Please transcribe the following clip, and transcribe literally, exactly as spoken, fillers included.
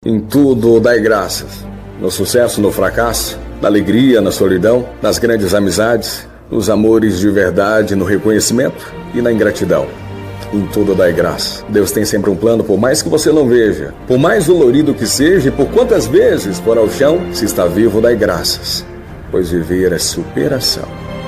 Em tudo dai graças. No sucesso, no fracasso, na alegria, na solidão, nas grandes amizades, nos amores de verdade, no reconhecimento e na ingratidão. Em tudo dai graças. Deus tem sempre um plano, por mais que você não veja. Por mais dolorido que seja e por quantas vezes for ao chão, se está vivo, dai graças. Pois viver é superação.